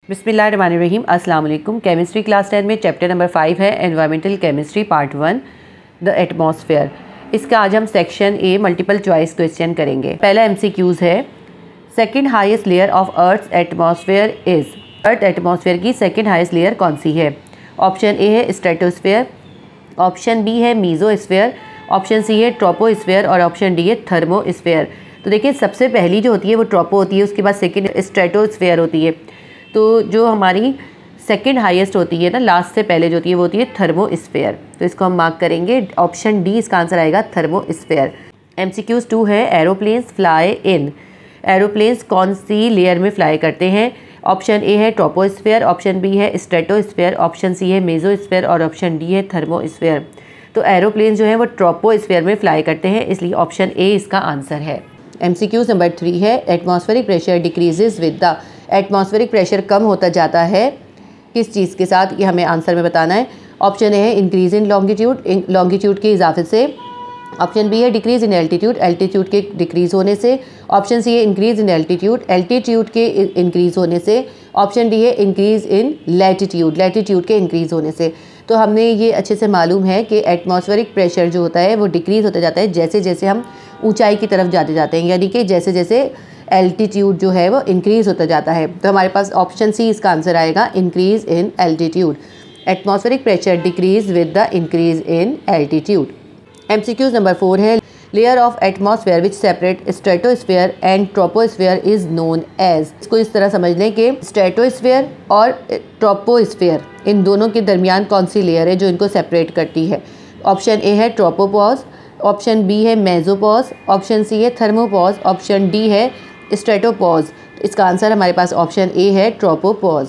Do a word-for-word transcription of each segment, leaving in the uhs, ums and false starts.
बिस्मिल्लाहिर्रहमानिर्रहीम। अस्सलाम वालेकुम। केमिस्ट्री क्लास टेन में चैप्टर नंबर फाइव है environmental chemistry part one, the atmosphere. इसका आज हम section A multiple choice question करेंगे। पहला एमसीक्यूज है, second highest layer of earth atmosphere is. Earth atmosphere की सेकंड हाईएस्ट लेयर कौन सी है? ऑप्शन ए है स्ट्रेटोस्फेयर, ऑप्शन बी है मीजोस्फेयर, ऑप्शन सी है ट्रोपोस्फेयर और ऑप्शन डी है थर्मोस्फेयर। तो देखिए, सबसे पहली जो होती है वो ट्रोपो होती है, उसके बाद सेकंड स्ट्रेटोस्फेयर होती है। तो जो हमारी सेकंड हाईएस्ट होती है ना, लास्ट से पहले जो होती है वो होती है थर्मोस्फेयर। तो इसको हम मार्क करेंगे, ऑप्शन डी इसका आंसर आएगा, थर्मोस्फेयर। एमसीक्यूज टू है, एरोप्लेन्स फ्लाई इन। एरोप्लेन्स कौन सी लेयर में फ्लाई करते हैं? ऑप्शन ए है ट्रोपोस्फेयर, ऑप्शन बी है स्ट्रेटोस्फेयर, ऑप्शन सी है मेजोस्फेयर और ऑप्शन डी है थर्मोस्फेयर। तो एरोप्लेन जो है वो ट्रोपोस्फेयर में फ्लाई करते हैं, इसलिए ऑप्शन ए इसका आंसर है। एमसीक्यूज नंबर थ्री है, atmospheric pressure decreases with the. Atmospheric pressure कम होता जाता है किस चीज़ के साथ, ये हमें आंसर में बताना है। ऑप्शन ए है इंक्रीज इन लॉन्गिट्यूड, लॉन्गिट्यूड के इजाफे से। ऑप्शन बी है डिक्रीज इन एल्टीट्यूड, एल्टीट्यूड के डिक्रीज होने से। ऑप्शन सी है इंक्रीज इन एल्टीट्यूड, एल्टीट्यूड के इंक्रीज होने से। ऑप्शन डी है इंक्रीज इन लैटिट्यूड, लैटिट्यूड के इंक्रीज होने से। तो हमने ये अच्छे से मालूम है कि एटमॉस्फेरिक प्रेशर जो होता है वो डिक्रीज होता जाता है जैसे जैसे हम ऊंचाई की तरफ जाते जाते हैं, यानी कि जैसे जैसे एल्टीट्यूड जो है वो इंक्रीज होता जाता है। तो हमारे पास ऑप्शन सी इसका आंसर आएगा, increase in altitude. Atmospheric pressure decrease with the increase in altitude. MCQs number four है, layer of atmosphere which separate stratosphere and troposphere is known as. इसको इस तरह समझ लें कि स्ट्रेटोस्फेयर और ट्रोपोस्फेयर, इन दोनों के दरमियान कौन सी लेयर है जो इनको सेपरेट करती है? ऑप्शन ए है ट्रोपोपॉज, ऑप्शन बी है मेजोपॉज, ऑप्शन सी है थर्मोपॉज, ऑप्शन डी है स्ट्रेटोपॉज। इसका आंसर हमारे पास ऑप्शन ए है, ट्रोपोपॉज।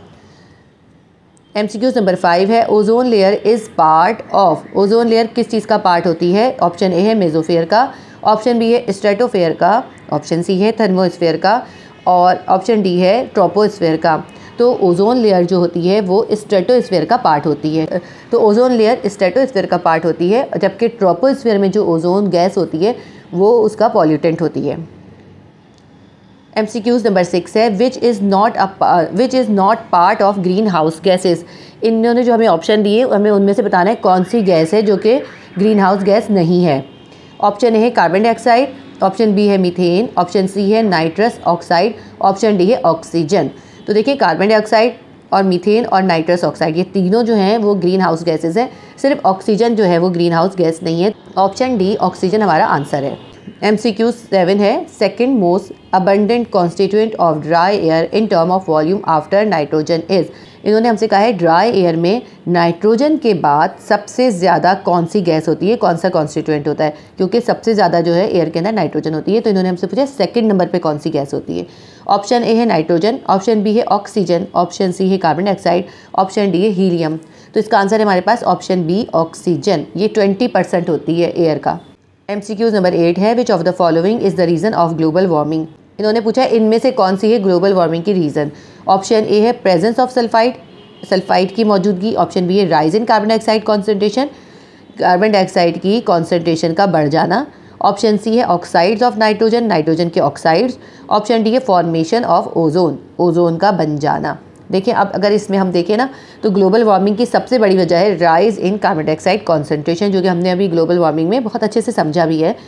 एमसीक्यूज नंबर फाइव है, ozone layer is part of. Ozone layer किस चीज़ का पार्ट होती है? ऑप्शन ए है मेजोफेयर का, ऑप्शन बी है स्ट्रेटोफेयर का, ऑप्शन सी है थर्मोस्फेयर का और ऑप्शन डी है ट्रोपोस्फेयर का। तो ओजोन लेयर जो होती है वो स्ट्रेटोस्फेयर का पार्ट होती है। तो ओजोन लेयर स्ट्रेटोस्फेयर का पार्ट होती है, जबकि ट्रोपोस्फेयर में जो ओजोन गैस होती है वो उसका पॉल्यूटेंट होती है। एमसीक्यूज नंबर सिक्स है, which is not a which is not part of greenhouse gases. इन्होंने जो हमें ऑप्शन दिए हमें उनमें से बताना है कौन सी गैस है जो कि ग्रीन हाउस गैस नहीं है। ऑप्शन ए है कार्बन डाइऑक्साइड, ऑप्शन बी है मीथेन, ऑप्शन सी है नाइट्रस ऑक्साइड, ऑप्शन डी है ऑक्सीजन। तो देखिए, कार्बन डाइऑक्साइड और मीथेन और नाइट्रस ऑक्साइड ये तीनों जो हैं वो ग्रीन हाउस गैसेज हैं, सिर्फ ऑक्सीजन जो है वो ग्रीन हाउस गैस नहीं है। ऑप्शन डी ऑक्सीजन हमारा आंसर है। एमसीक्यू सेवन है, second most abundant constituent of dry air in term of volume after nitrogen is. इन्होंने हमसे कहा है ड्राई एयर में नाइट्रोजन के बाद सबसे ज़्यादा कौन सी गैस होती है, कौन सा कॉन्स्टिट्यूएंट होता है, क्योंकि सबसे ज़्यादा जो है एयर के अंदर नाइट्रोजन होती है। तो इन्होंने हमसे पूछा सेकंड नंबर पे कौन सी गैस होती है। ऑप्शन ए है नाइट्रोजन, ऑप्शन बी है ऑक्सीजन, ऑप्शन सी है कार्बन डाइऑक्साइड, ऑप्शन डी है हीलियम। तो इसका आंसर है हमारे पास ऑप्शन बी ऑक्सीजन। ये ट्वेंटी परसेंट होती है एयर का। एमसीक्यूज नंबर एट है, which of the following is the reason of global warming. इन्होंने पूछा इनमें से कौन सी है ग्लोबल वार्मिंग की रीज़न। ऑप्शन ए है प्रेजेंस ऑफ सल्फाइड, सल्फाइड की मौजूदगी। ऑप्शन बी है rise in carbon dioxide concentration, carbon dioxide की कॉन्सेंट्रेशन का बढ़ जाना। ऑप्शन सी है ऑक्साइड्स ऑफ नाइट्रोजन, नाइट्रोजन के ऑक्साइड्स। ऑप्शन डी है फॉर्मेशन ऑफ ओजोन, ओजोन का बन जाना। देखिए, अब अगर इसमें हम देखें ना तो ग्लोबल वार्मिंग की सबसे बड़ी वजह है rise in carbon dioxide concentration, जो कि हमने अभी ग्लोबल वार्मिंग में बहुत अच्छे से समझा भी है।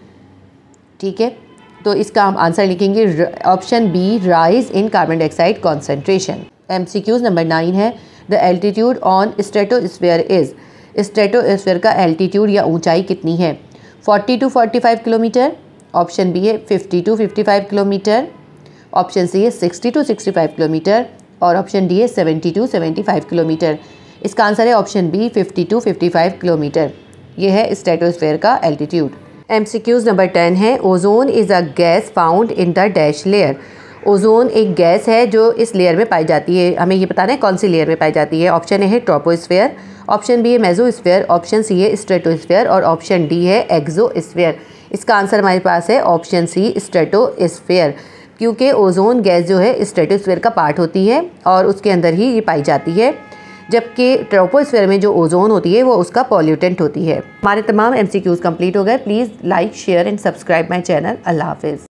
ठीक है, तो इसका हम आंसर लिखेंगे option B, rise in carbon dioxide concentration. MCQs number nine है, the altitude on stratosphere is. Stratosphere का एल्टीट्यूड या ऊंचाई कितनी है? Forty to forty five kilometre, option B है fifty to fifty five kilometre, option C है sixty to sixty five kilometre और option D है seventy to seventy five kilometre. इसका आंसर है option B, fifty to fifty five kilometre. ये है stratosphere का altitude. MCQs number ten है, ozone is a gas found in the dash layer. Ozone एक gas है जो इस लेयर में पाई जाती है, हमें ये बताना है कौन सी लेयर में पाई जाती है। ऑप्शन ए है ट्रोपोस्फेयर, ऑप्शन बी है मेजोस्फेयर, ऑप्शन सी है स्ट्रेटोस्फेयर और ऑप्शन डी है एक्सोस्फेयर। इसका आंसर हमारे पास है ऑप्शन सी, स्ट्रेटोस्फेयर, क्योंकि ओजोन गैस जो है स्ट्रेटोस्फेयर का पार्ट होती है और उसके अंदर ही ये पाई जाती है, जबकि ट्रोपोस्फेयर में जो ओजोन होती है वो उसका पॉल्यूटेंट होती है। हमारे तमाम एमसीक्यूज़ कंप्लीट हो गए। Please like, share and subscribe my channel. अल्लाह हाफिज़।